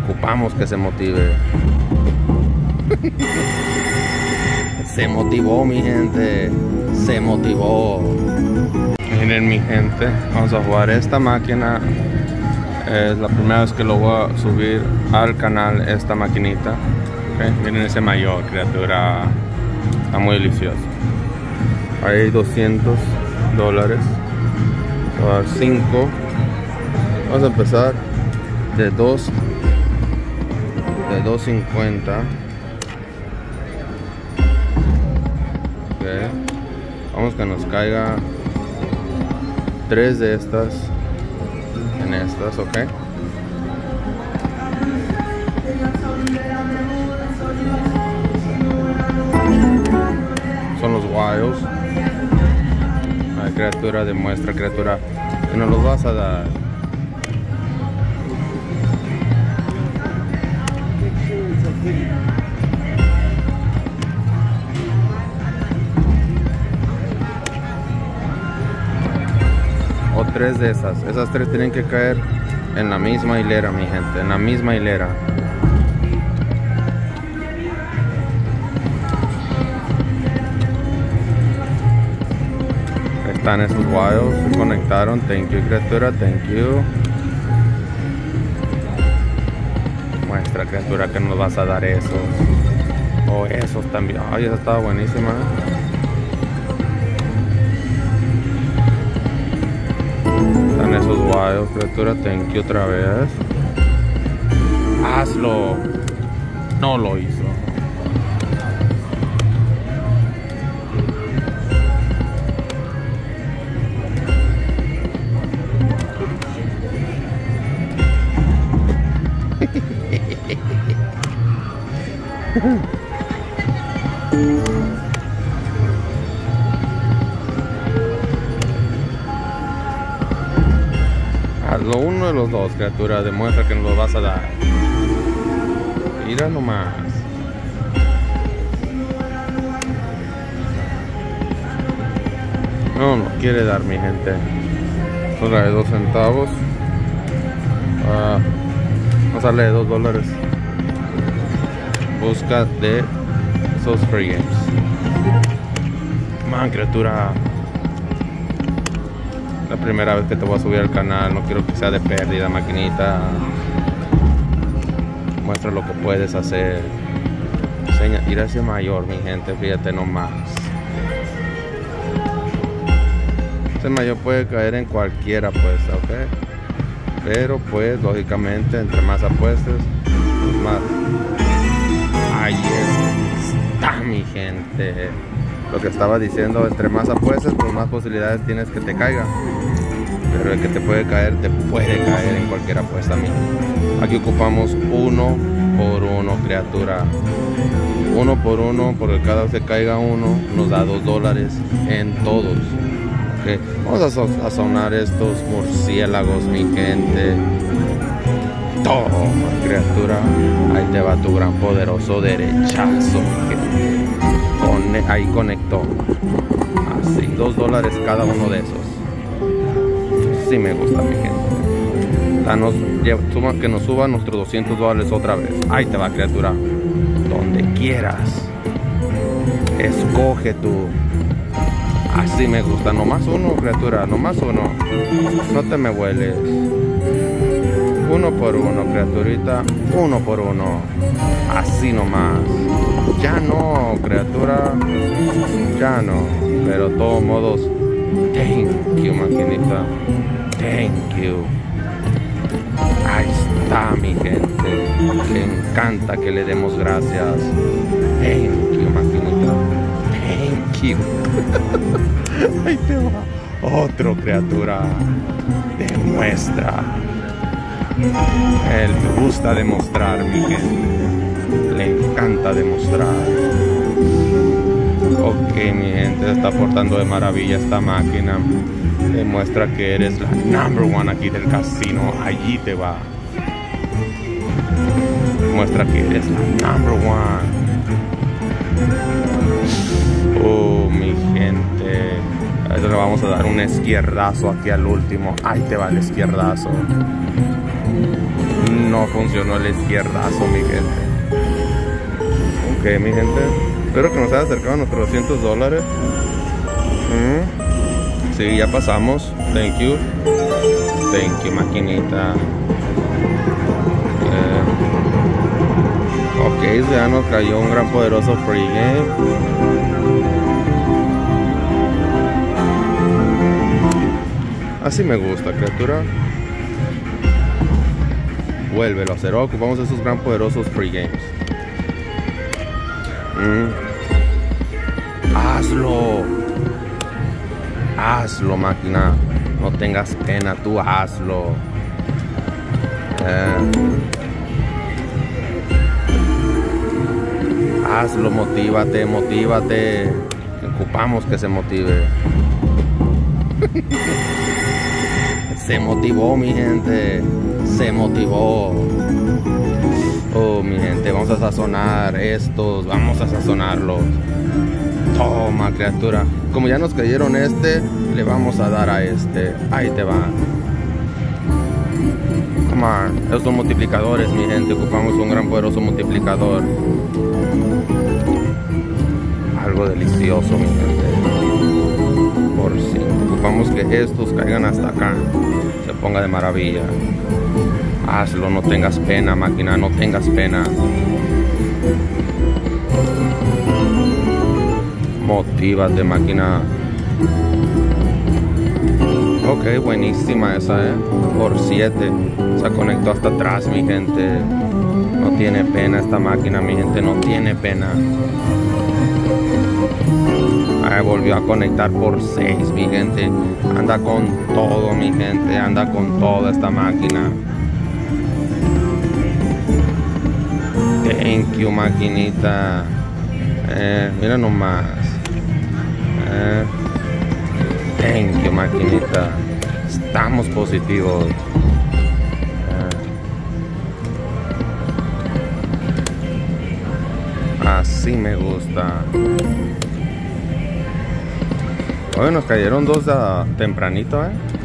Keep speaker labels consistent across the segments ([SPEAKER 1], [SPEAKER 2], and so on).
[SPEAKER 1] ocupamos que se motive. Se motivó, mi gente. Se motivó. Miren, mi gente, vamos a jugar esta máquina. Es la primera vez que lo voy a subir al canal, esta maquinita. Okay. Miren ese mayor, criatura. Está muy delicioso. Hay $200. Voy a dar 5. Vamos a empezar de 2. De 2.50. Okay. Vamos que nos caiga 3 de estas en estas, ok. Son los wilds. La criatura demuestra, criatura, que nos los vas a dar. O 3 de esas. Esas 3 tienen que caer en la misma hilera, mi gente. En la misma hilera. Están esos wilds. Se conectaron. Thank you, criatura. Thank you. Muestra, criatura, que nos vas a dar esos. O esos también. Ay, esa estaba buenísima. Están esos wilds, criatura. Thank you otra vez. Hazlo. No lo hizo. Hazlo, uno de los dos, criatura. Demuestra que nos lo vas a dar. Mira nomás. No quiere dar, mi gente. Solo de 2 centavos. Vamos a darle de $2. Busca de esos free games. Man, criatura. La primera vez que te voy a subir al canal. No quiero que sea de pérdida, maquinita. Muestra lo que puedes hacer. Enseña. Ir hacia mayor, mi gente. Fíjate nomás. Ese mayor puede caer en cualquier apuesta, ¿ok? Pero pues, lógicamente, entre más apuestas, pues más. Ahí está, mi gente. Lo que estaba diciendo, entre más apuestas, pues más posibilidades tienes que te caiga. Pero el que te puede caer en cualquier apuesta, mi. Aquí ocupamos 1 por 1, criatura. 1 por 1, porque cada vez que caiga uno, nos da $2 en todos. Okay. Vamos a sonar estos murciélagos, mi gente. Toma, criatura. Ahí te va tu gran poderoso derechazo. Ahí conectó. Así, $2 cada uno de esos. Sí me gusta, mi gente. Que nos suba nuestros $200 otra vez. Ahí te va, criatura. Donde quieras. Escoge tú. Así me gusta. Nomás uno, criatura. Nomás uno. No te me hueles. 1 por 1, criaturita. 1 por 1. Así nomás. Ya no, criatura. Ya no. Pero de todos modos, thank you, maquinita. Thank you. Ahí está, mi gente. Le encanta que le demos gracias. Thank you, maquinita. Thank you. Ahí te va. Otro, criatura. Demuestra. Él me gusta demostrar, mi gente. Le encanta demostrar. Ok, mi gente, se está portando de maravilla esta máquina. Demuestra que eres la #1 aquí del casino. Allí te va. Demuestra que eres la #1. Oh, mi gente. A eso le vamos a dar un izquierdazo aquí al último. Ahí te va el izquierdazo. No funcionó el izquierdazo, mi gente. Ok, mi gente. Espero que nos haya acercado a nuestros $200. Sí, ya pasamos. Thank you. Thank you, maquinita. Ok, ya nos cayó un gran poderoso free game. Así me gusta, criatura. Vuélvelo a hacer. Ocupamos esos gran poderosos free games. Hazlo. Hazlo, máquina. No tengas pena, tú hazlo. Hazlo, motívate, motívate. Ocupamos que se motive. Se motivó, mi gente. Se motivó. Oh, mi gente, vamos a sazonar estos. Vamos a sazonarlos. Toma, criatura. Como ya nos cayeron le vamos a dar a este. Ahí te va. Come on. Estos son multiplicadores, mi gente. Ocupamos un gran poderoso multiplicador. Algo delicioso, mi gente. Por si ocupamos que estos caigan hasta acá. Se ponga de maravilla. Hazlo, no tengas pena, máquina. No tengas pena. Motívate, máquina. Ok, buenísima esa, por 7. Se conectó hasta atrás, mi gente. No tiene pena esta máquina, mi gente. No tiene pena. Volvió a conectar por 6, mi gente. Anda con todo, mi gente. Anda con toda esta máquina. Thank you, maquinita. Mira nomás. Thank you, maquinita. Estamos positivos. Así me gusta. Hoy nos cayeron 2 tempranito,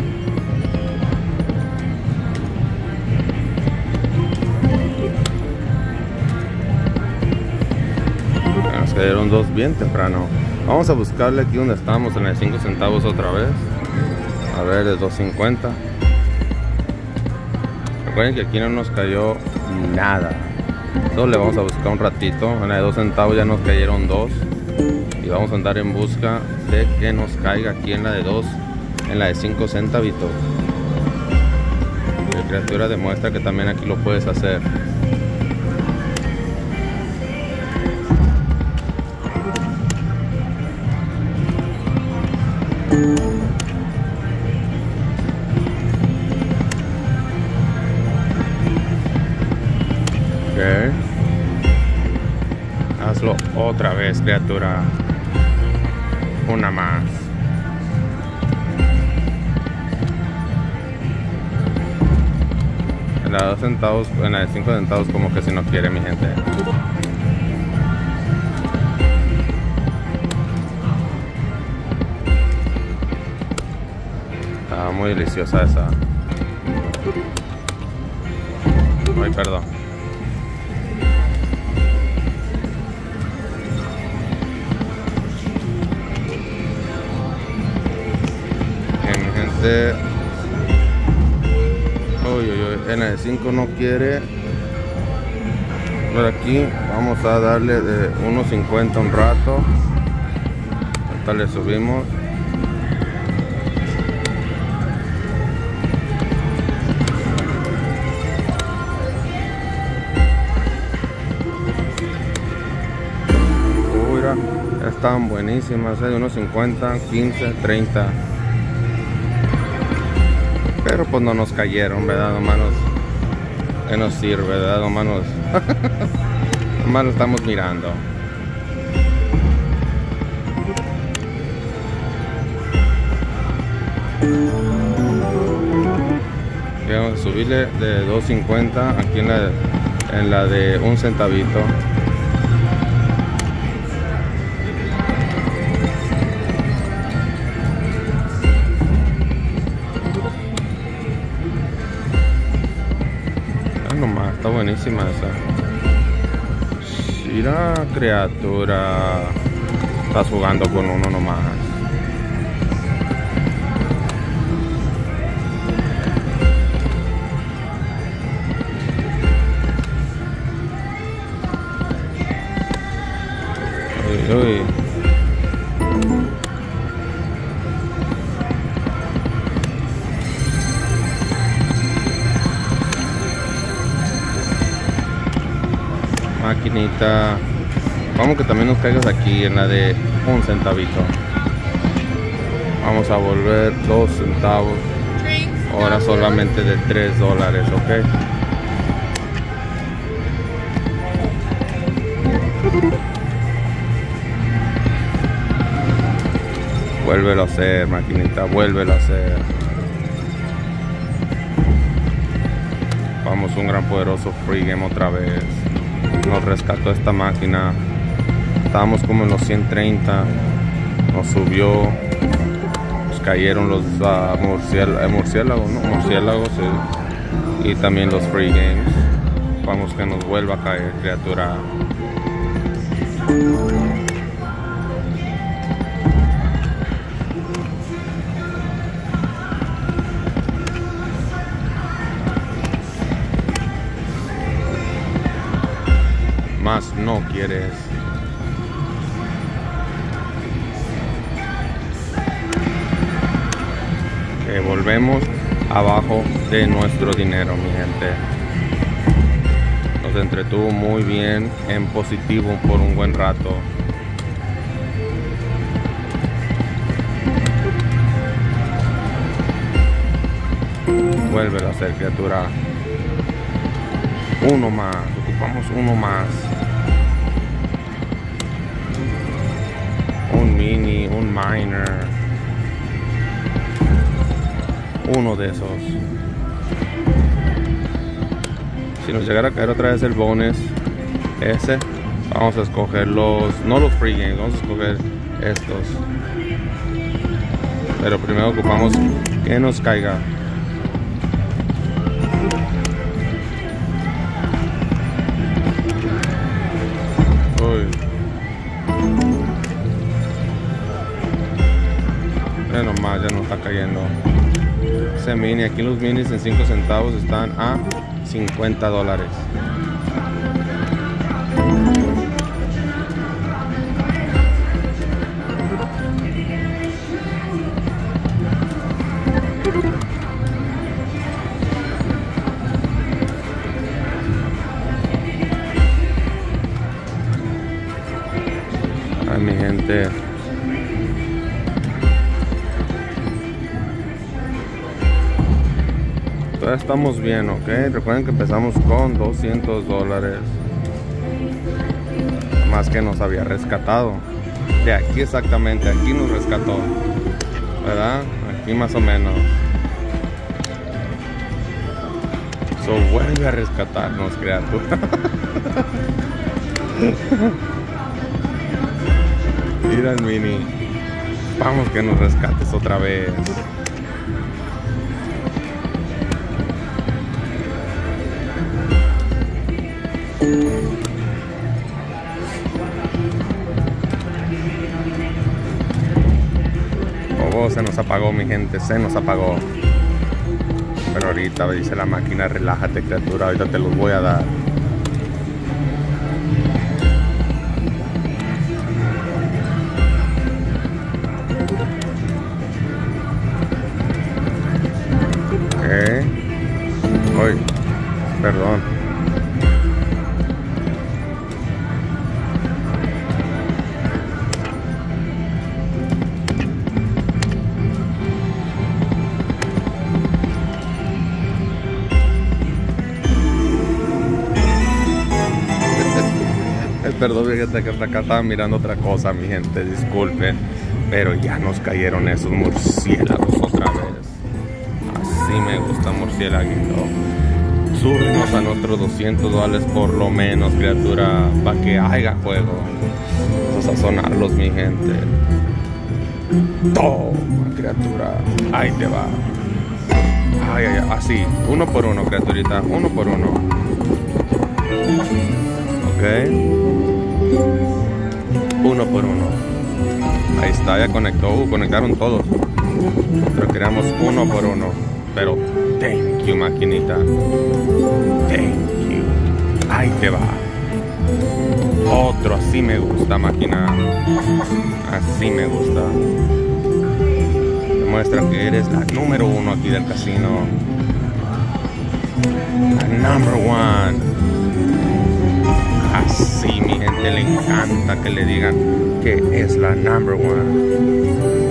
[SPEAKER 1] Nos cayeron 2 bien temprano. Vamos a buscarle aquí donde estábamos, en el 5 centavos otra vez. A ver, de 2.50. Recuerden que aquí no nos cayó nada. Solo le vamos a buscar un ratito. En la de 2 centavos ya nos cayeron 2. Y vamos a andar en busca de que nos caiga aquí en la de 2, en la de 5 centavitos. La criatura demuestra que también aquí lo puedes hacer. Ok. Hazlo otra vez, criatura. Una más. En la de 2 centavos, en la de 5 centavos como que si no quiere, mi gente. Estaba muy deliciosa esa. Ay, perdón. En la de 5 no quiere. Por aquí vamos a darle de 1.50 un rato. Hasta le subimos. Mira, están buenísimas, de 1.50, 15, 30. Pero pues no nos cayeron, ¿verdad, hermanos? Que nos sirve, ¿verdad, hermanos? Nomás lo estamos mirando. Y vamos a subirle de 2.50 aquí en la de 1 centavito. buenísima esa. Mira, criatura. Estás jugando con uno nomás. Uy, uy. Maquinita. Vamos que también nos caigas aquí en la de un centavito. Vamos a volver 2 centavos. Ahora solamente de $3, ¿ok? Vuélvelo a hacer, maquinita, vuélvelo a hacer. Vamos, un gran poderoso free game otra vez. Nos rescató esta máquina. Estábamos como en los 130. Nos subió. Nos cayeron los murciélagos, ¿no? Murciélagos, sí. Y también los free games. Vamos que nos vuelva a caer, criatura. Más no quieres. Volvemos abajo de nuestro dinero, mi gente. Nos entretuvo muy bien en positivo por un buen rato. Vuélvelo a hacer, criatura. Uno más, ocupamos uno más. Un mini, un minor. Uno de esos. Si nos llegara a caer otra vez el bonus ese, vamos a escoger los, no los free games, vamos a escoger estos. Pero primero ocupamos que nos caiga. Uy. Ya nomás, ya no está cayendo. Ese mini, aquí los minis en 5 centavos están a $50. Ay, mi gente. Todavía estamos bien, ¿ok? Recuerden que empezamos con $200. Más que nos había rescatado. De aquí exactamente, aquí nos rescató. ¿Verdad? Aquí más o menos. So, vuelve a rescatarnos, criatura. Mira el mini. Vamos que nos rescates otra vez. Oh, se nos apagó, mi gente, se nos apagó. Pero ahorita dice la máquina, relájate, criatura, ahorita te los voy a dar. Ok. Uy, perdón. Perdón, fíjate que hasta acá estaba mirando otra cosa, mi gente, disculpen. Pero ya nos cayeron esos murciélagos otra vez. Así me gusta murciélaguito. Súbenos a nuestros $200 por lo menos, criatura, para que haya juego. Vamos a sazonarlos, mi gente. Toma, criatura. Ahí te va. Ay, ay, ay, así, uno por uno, criaturita, uno por uno. Ok. Uno por uno. Ahí está, ya conectó. Conectaron todos. Pero queríamos uno por uno. Pero thank you, maquinita. Thank you. Ahí te va. Otro, así me gusta, máquina. Así me gusta. Demuestra que eres la número uno aquí del casino. La number one. Así, mi gente, le encanta que le digan que es la number one.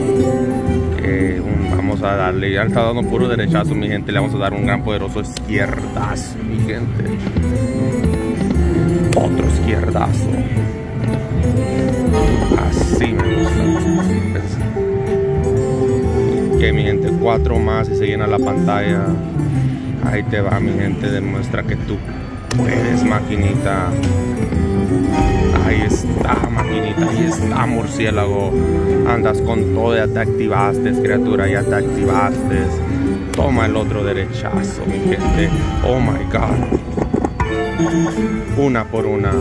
[SPEAKER 1] Vamos a darle, ya está dando puro derechazo, mi gente. Le vamos a dar un gran poderoso izquierdazo, mi gente. Otro izquierdazo. Así me gusta. Que mi gente, 4 más y se llena la pantalla. Ahí te va, mi gente. Demuestra que tú puedes, maquinita. Ahí está, maquinita. Ahí está, murciélago. Andas con todo, ya te activaste, criatura. Ya te activaste. Toma el otro derechazo, mi gente. Oh my God. Una por una.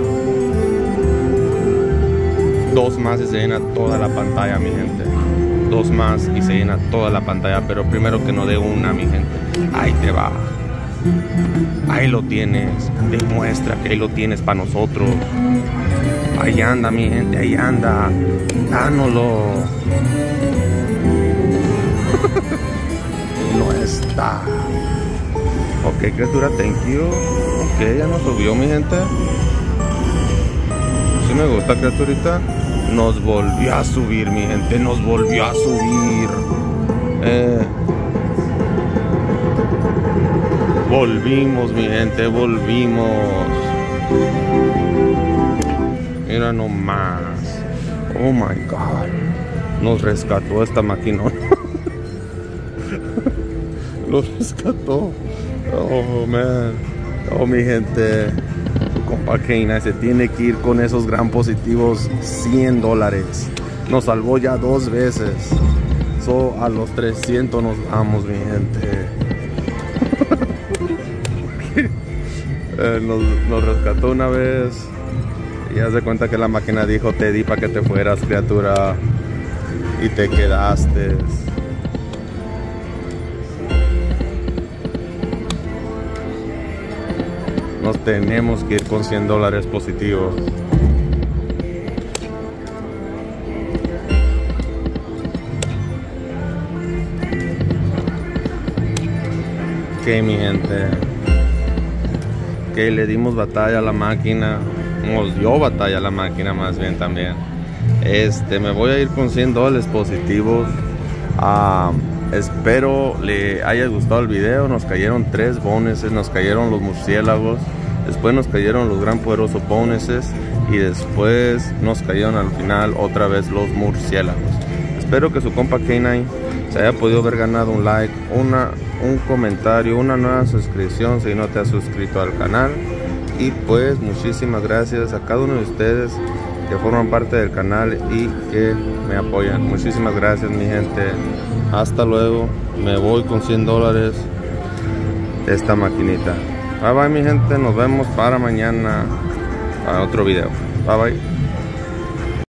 [SPEAKER 1] 2 más y se llena toda la pantalla, mi gente. 2 más y se llena toda la pantalla. Pero primero que no dé una, mi gente. Ahí te va. Ahí lo tienes. Demuestra que ahí lo tienes para nosotros. Ahí anda, mi gente. Ahí anda. Dánoslo. No está. Ok, criatura, thank you. Ok, ya nos subió, mi gente. Sí me gusta, criaturita. Nos volvió a subir, mi gente. Nos volvió a subir. Volvimos, mi gente. Volvimos. Mira nomás. Oh my God. Nos rescató esta maquinona. Nos rescató. Oh man. Oh, mi gente. Su compa K9 se tiene que ir con esos gran positivos. $100. Nos salvó ya 2 veces. A los 300 nos vamos, mi gente. Nos rescató una vez. Y haz de cuenta que la máquina dijo: te di para que te fueras, criatura. Y te quedaste. Nos tenemos que ir con $100 positivos. Que mi gente, que le dimos batalla a la máquina. Nos dio batalla a la máquina, más bien también. Me voy a ir con $100 positivos. Espero le haya gustado el video. Nos cayeron 3 bonuses. Nos cayeron los murciélagos. Después nos cayeron los gran poderosos bonuses. Y después nos cayeron al final otra vez los murciélagos. Espero que su compa K9 se haya podido haber ganado un like, un comentario, una nueva suscripción si no te has suscrito al canal. Y pues muchísimas gracias a cada uno de ustedes que forman parte del canal y que me apoyan. Muchísimas gracias, mi gente. Hasta luego. Me voy con $100 de esta maquinita. Bye bye, mi gente. Nos vemos para mañana para otro video. Bye bye.